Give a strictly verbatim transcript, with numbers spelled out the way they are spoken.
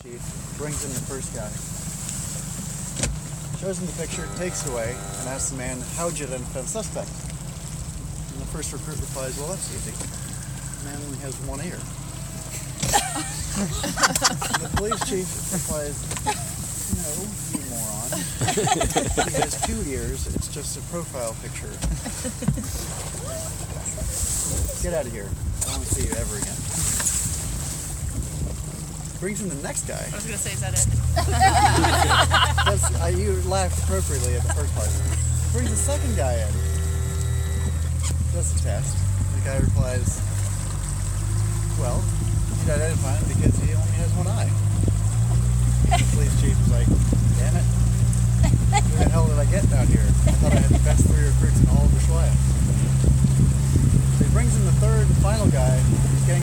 Chief brings in the first guy, shows him the picture, takes it away, and asks the man, how'd you identify the suspect? And the first recruit replies, well, that's easy. The man only has one ear. The police chief replies, no, you moron. He has two ears, it's just a profile picture. Get out of here. I don't want to see you ever again. Brings in the next guy. I was going to say, is that it? That's, uh, you laughed appropriately at the first part. Brings the second guy in. Does the test. The guy replies, well, you'd identify him because he only has one eye. The police chief is like, damn it. Who the hell did I get down here? I thought I had the best three recruits in all of Ushuaia. So he brings in the third and final guy.